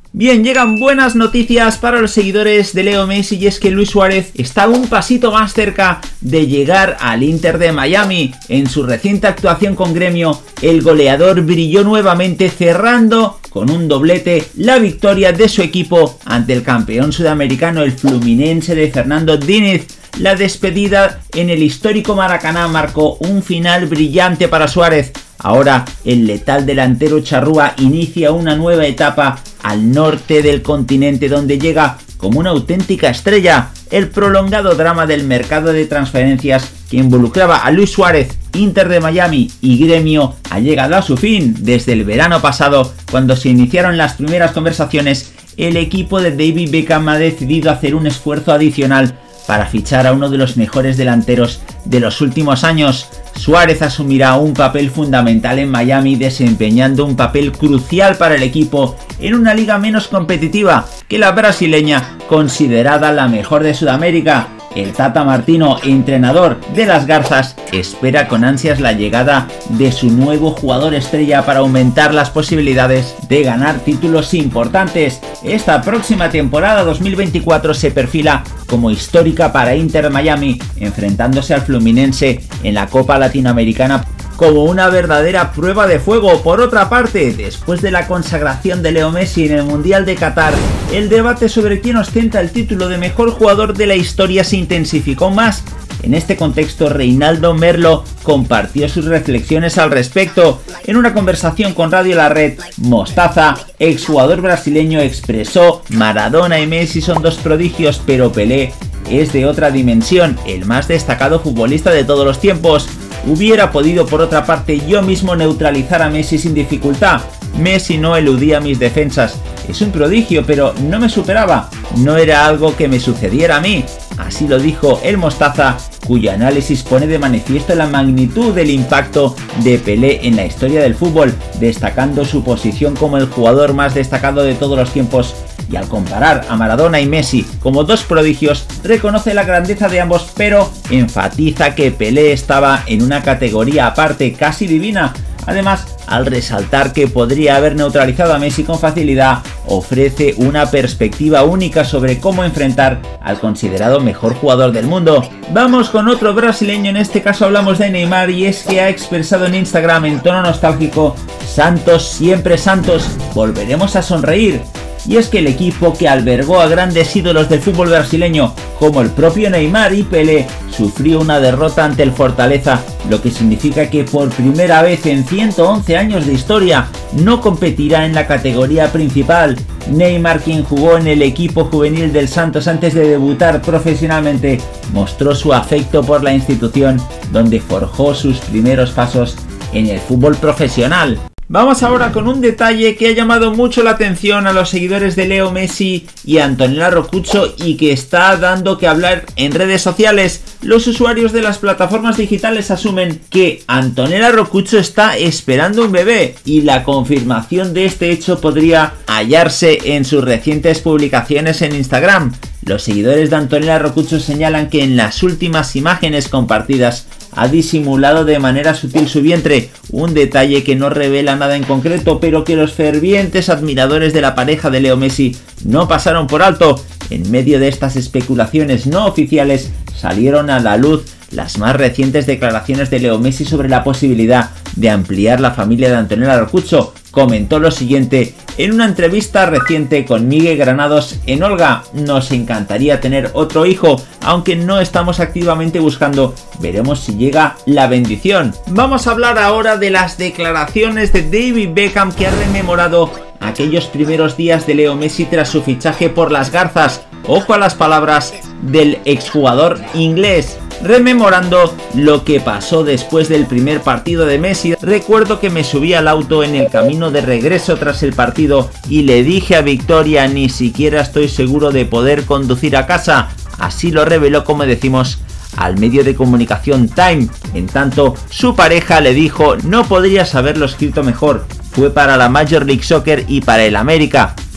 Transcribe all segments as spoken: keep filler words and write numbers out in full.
Bien, llegan buenas noticias para los seguidores de Leo Messi y es que Luis Suárez está un pasito más cerca de llegar al Inter de Miami. En su reciente actuación con Gremio, el goleador brilló nuevamente cerrando con un doblete la victoria de su equipo ante el campeón sudamericano, el Fluminense de Fernando Diniz. La despedida en el histórico Maracaná marcó un final brillante para Suárez. Ahora el letal delantero charrúa inicia una nueva etapa al norte del continente donde llega como una auténtica estrella. El prolongado drama del mercado de transferencias que involucraba a Luis Suárez, Inter de Miami y Gremio ha llegado a su fin. Desde el verano pasado, cuando se iniciaron las primeras conversaciones, el equipo de David Beckham ha decidido hacer un esfuerzo adicional para fichar a uno de los mejores delanteros de los últimos años. Suárez asumirá un papel fundamental en Miami, desempeñando un papel crucial para el equipo en una liga menos competitiva que la brasileña, considerada la mejor de Sudamérica. El Tata Martino, entrenador de las Garzas, espera con ansias la llegada de su nuevo jugador estrella para aumentar las posibilidades de ganar títulos importantes. Esta próxima temporada dos mil veinticuatro se perfila como histórica para Inter Miami, enfrentándose al Fluminense en la Copa Latinoamericana como una verdadera prueba de fuego. Por otra parte, después de la consagración de Leo Messi en el Mundial de Qatar, el debate sobre quién ostenta el título de mejor jugador de la historia se intensificó más. En este contexto, Reinaldo Merlo compartió sus reflexiones al respecto. En una conversación con Radio La Red, Mostaza, exjugador brasileño, expresó: Maradona y Messi son dos prodigios, pero Pelé es de otra dimensión, el más destacado futbolista de todos los tiempos. Hubiera podido por otra parte yo mismo neutralizar a Messi sin dificultad. Messi no eludía mis defensas. Es un prodigio, pero no me superaba. No era algo que me sucediera a mí. Así lo dijo el Mostaza, cuyo análisis pone de manifiesto la magnitud del impacto de Pelé en la historia del fútbol, destacando su posición como el jugador más destacado de todos los tiempos. Y al comparar a Maradona y Messi como dos prodigios, reconoce la grandeza de ambos, pero enfatiza que Pelé estaba en una categoría aparte, casi divina. Además, al resaltar que podría haber neutralizado a Messi con facilidad, ofrece una perspectiva única sobre cómo enfrentar al considerado mejor jugador del mundo. Vamos con otro brasileño, en este caso hablamos de Neymar, y es que ha expresado en Instagram en tono nostálgico: Santos, siempre Santos, volveremos a sonreír. Y es que el equipo que albergó a grandes ídolos del fútbol brasileño como el propio Neymar y Pelé sufrió una derrota ante el Fortaleza, lo que significa que por primera vez en ciento once años de historia no competirá en la categoría principal. Neymar, quien jugó en el equipo juvenil del Santos antes de debutar profesionalmente, mostró su afecto por la institución donde forjó sus primeros pasos en el fútbol profesional. Vamos ahora con un detalle que ha llamado mucho la atención a los seguidores de Leo Messi y Antonella Roccuzzo y que está dando que hablar en redes sociales. Los usuarios de las plataformas digitales asumen que Antonella Roccuzzo está esperando un bebé y la confirmación de este hecho podría hallarse en sus recientes publicaciones en Instagram. Los seguidores de Antonella Roccuzzo señalan que en las últimas imágenes compartidas ha disimulado de manera sutil su vientre, un detalle que no revela nada en concreto, pero que los fervientes admiradores de la pareja de Leo Messi no pasaron por alto. En medio de estas especulaciones no oficiales salieron a la luz las más recientes declaraciones de Leo Messi sobre la posibilidad de ampliar la familia de Antonella Roccuzzo. Comentó lo siguiente en una entrevista reciente con Miguel Granados en Olga: nos encantaría tener otro hijo, aunque no estamos activamente buscando, veremos si llega la bendición. Vamos a hablar ahora de las declaraciones de David Beckham, que ha rememorado aquellos primeros días de Leo Messi tras su fichaje por las Garzas. Ojo a las palabras del exjugador inglés. Rememorando lo que pasó después del primer partido de Messi: recuerdo que me subí al auto en el camino de regreso tras el partido y le dije a Victoria: ni siquiera estoy seguro de poder conducir a casa. Así lo reveló, como decimos, al medio de comunicación Time. En tanto, su pareja le dijo: no podrías haberlo escrito mejor, fue para la Major League Soccer y para el América.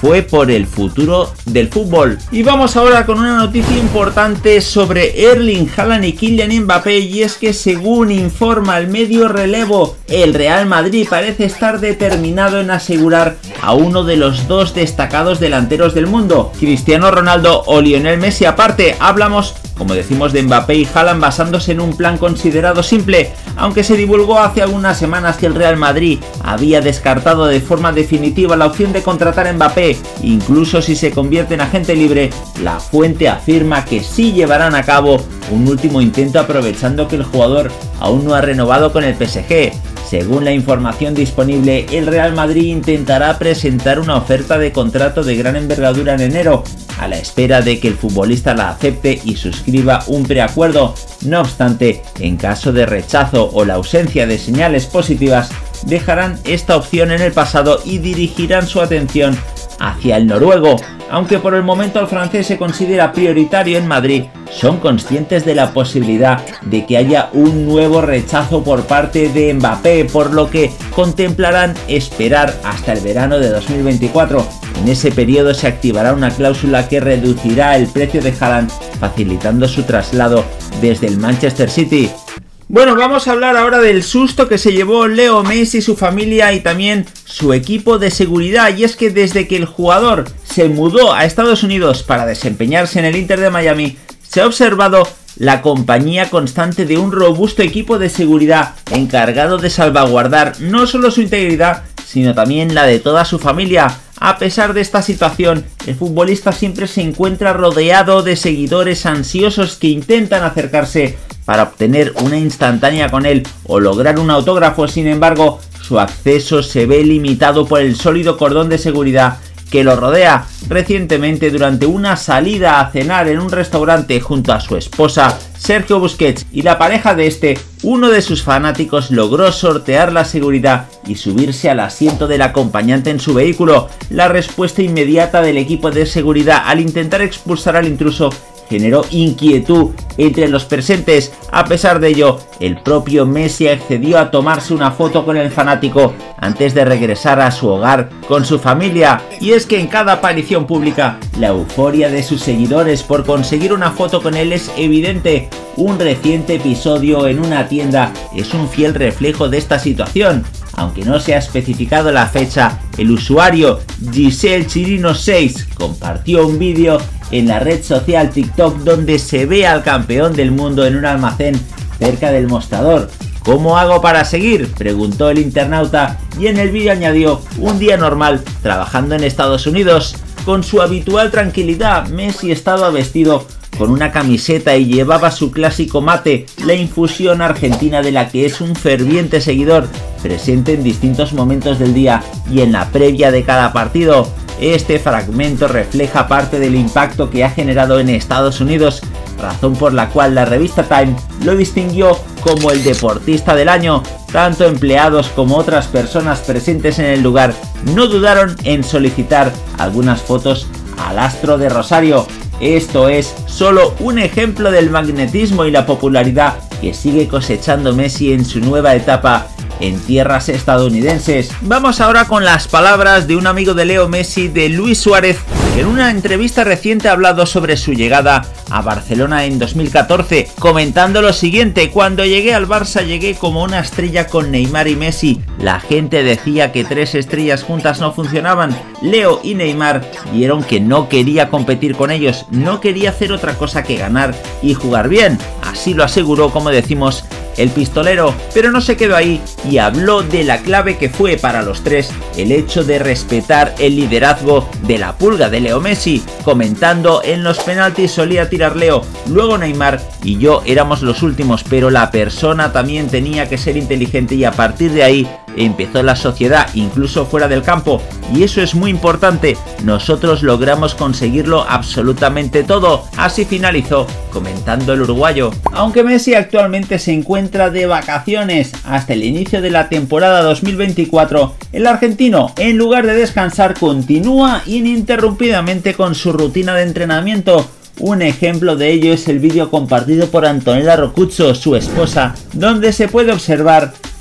fue por el futuro del fútbol. Y vamos ahora con una noticia importante sobre Erling Haaland y Kylian Mbappé, y es que según informa el medio Relevo, el Real Madrid parece estar determinado en asegurar a uno de los dos destacados delanteros del mundo, Cristiano Ronaldo o Lionel Messi. Aparte, hablamos, como decimos, de Mbappé y Haaland basándose en un plan considerado simple, aunque se divulgó hace algunas semanas que el Real Madrid había descartado de forma definitiva la opción de contratar a Mbappé, incluso si se convierte en agente libre. La fuente afirma que sí llevarán a cabo un último intento aprovechando que el jugador aún no ha renovado con el P S G. Según la información disponible, el Real Madrid intentará presentar una oferta de contrato de gran envergadura en enero, a la espera de que el futbolista la acepte y suscriba un preacuerdo. No obstante, en caso de rechazo o la ausencia de señales positivas, dejarán esta opción en el pasado y dirigirán su atención hacia el noruego. Aunque por el momento el francés se considera prioritario en Madrid, son conscientes de la posibilidad de que haya un nuevo rechazo por parte de Mbappé, por lo que contemplarán esperar hasta el verano de dos mil veinticuatro. En ese periodo se activará una cláusula que reducirá el precio de Haaland, facilitando su traslado desde el Manchester City. Bueno, vamos a hablar ahora del susto que se llevó Leo Messi, su familia y también su equipo de seguridad, y es que desde que el jugador se mudó a Estados Unidos para desempeñarse en el Inter de Miami, se ha observado la compañía constante de un robusto equipo de seguridad encargado de salvaguardar no solo su integridad, sino también la de toda su familia. A pesar de esta situación, el futbolista siempre se encuentra rodeado de seguidores ansiosos que intentan acercarse para obtener una instantánea con él o lograr un autógrafo. Sin embargo, su acceso se ve limitado por el sólido cordón de seguridad que lo rodea. Recientemente, durante una salida a cenar en un restaurante junto a su esposa Sergio Busquets y la pareja de este, uno de sus fanáticos logró sortear la seguridad y subirse al asiento del acompañante en su vehículo. La respuesta inmediata del equipo de seguridad al intentar expulsar al intruso generó inquietud entre los presentes. A pesar de ello, el propio Messi accedió a tomarse una foto con el fanático antes de regresar a su hogar con su familia. Y es que en cada aparición pública, la euforia de sus seguidores por conseguir una foto con él es evidente. Un reciente episodio en una tienda es un fiel reflejo de esta situación. Aunque no se ha especificado la fecha, el usuario Giselle Chirino seis compartió un vídeo en la red social TikTok donde se ve al campeón del mundo en un almacén cerca del mostrador. ¿Cómo hago para seguir?, preguntó el internauta, y en el vídeo añadió: un día normal trabajando en Estados Unidos. Con su habitual tranquilidad, Messi estaba vestido con una camiseta y llevaba su clásico mate, la infusión argentina de la que es un ferviente seguidor, presente en distintos momentos del día y en la previa de cada partido. Este fragmento refleja parte del impacto que ha generado en Estados Unidos, razón por la cual la revista Time lo distinguió como el deportista del año. Tanto empleados como otras personas presentes en el lugar no dudaron en solicitar algunas fotos al astro de Rosario. Esto es solo un ejemplo del magnetismo y la popularidad que sigue cosechando Messi en su nueva etapa en tierras estadounidenses. Vamos ahora con las palabras de un amigo de Leo Messi, de Luis Suárez, que en una entrevista reciente ha hablado sobre su llegada a Barcelona en dos mil catorce, comentando lo siguiente: cuando llegué al Barça llegué como una estrella con Neymar y Messi. La gente decía que tres estrellas juntas no funcionaban. Leo y Neymar vieron que no quería competir con ellos, no quería hacer otra cosa que ganar y jugar bien. Así lo aseguró, como decimos, el pistolero, pero no se quedó ahí y habló de la clave que fue para los tres el hecho de respetar el liderazgo de la pulga de Leo Messi, comentando: en los penaltis solía tirar Leo, luego Neymar y yo éramos los últimos, pero la persona también tenía que ser inteligente, y a partir de ahí empezó la sociedad, incluso fuera del campo, y eso es muy importante. Nosotros logramos conseguirlo absolutamente todo. Así finalizó, comentando el uruguayo. Aunque Messi actualmente se encuentra de vacaciones hasta el inicio de la temporada dos mil veinticuatro, el argentino, en lugar de descansar, continúa ininterrumpidamente con su rutina de entrenamiento. Un ejemplo de ello es el vídeo compartido por Antonella Roccuzzo, su esposa, donde se puede observar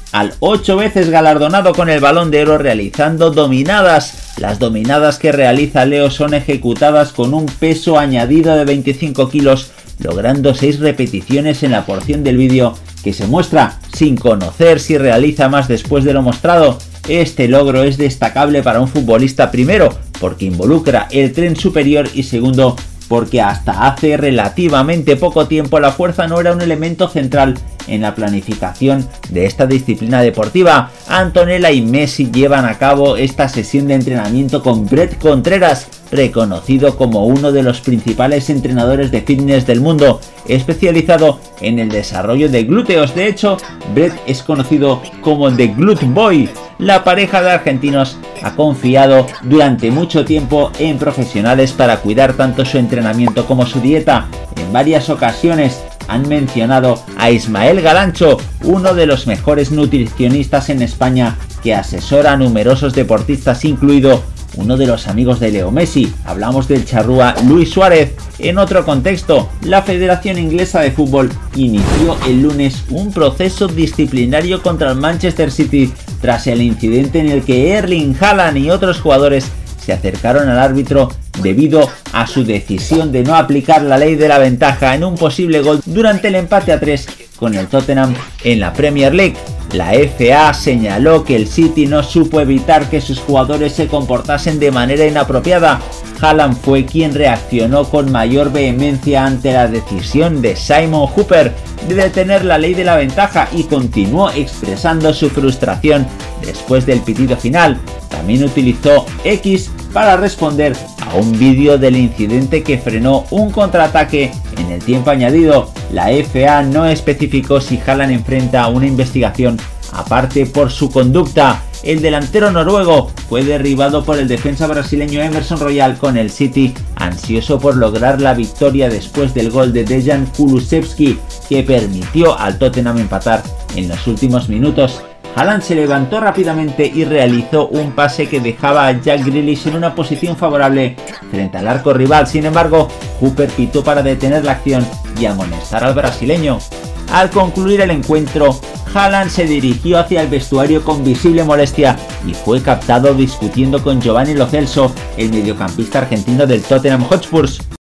al ocho veces galardonado con el Balón de Oro realizando dominadas. Las dominadas que realiza Leo son ejecutadas con un peso añadido de veinticinco kilos, logrando seis repeticiones en la porción del vídeo que se muestra sin conocer si realiza más después de lo mostrado. Este logro es destacable para un futbolista, primero porque involucra el tren superior y segundo porque hasta hace relativamente poco tiempo la fuerza no era un elemento central en la planificación de esta disciplina deportiva. Antonella y Messi llevan a cabo esta sesión de entrenamiento con Brett Contreras, reconocido como uno de los principales entrenadores de fitness del mundo, especializado en el desarrollo de glúteos. De hecho, Brett es conocido como The Glute Boy. La pareja de argentinos ha confiado durante mucho tiempo en profesionales para cuidar tanto su entrenamiento como su dieta. En varias ocasiones han mencionado a Ismael Galancho, uno de los mejores nutricionistas en España que asesora a numerosos deportistas, incluido uno de los amigos de Leo Messi. Hablamos del charrúa Luis Suárez. En otro contexto, la Federación Inglesa de Fútbol inició el lunes un proceso disciplinario contra el Manchester City tras el incidente en el que Erling Haaland y otros jugadores se acercaron al árbitro debido a su decisión de no aplicar la ley de la ventaja en un posible gol durante el empate a tres con el Tottenham en la Premier League. La F A señaló que el City no supo evitar que sus jugadores se comportasen de manera inapropiada. Haaland fue quien reaccionó con mayor vehemencia ante la decisión de Simon Hooper de detener la ley de la ventaja y continuó expresando su frustración después del pitido final. También utilizó X para responder a un vídeo del incidente que frenó un contraataque en el tiempo añadido. La F A no especificó si Haaland enfrenta una investigación aparte por su conducta. El delantero noruego fue derribado por el defensa brasileño Emerson Royal con el City, ansioso por lograr la victoria después del gol de Dejan Kulusevski que permitió al Tottenham empatar en los últimos minutos. Haaland se levantó rápidamente y realizó un pase que dejaba a Jack Grealish en una posición favorable frente al arco rival. Sin embargo, Hooper pitó para detener la acción y amonestar al brasileño. Al concluir el encuentro, Haaland se dirigió hacia el vestuario con visible molestia y fue captado discutiendo con Giovanni Lo Celso, el mediocampista argentino del Tottenham Hotspur.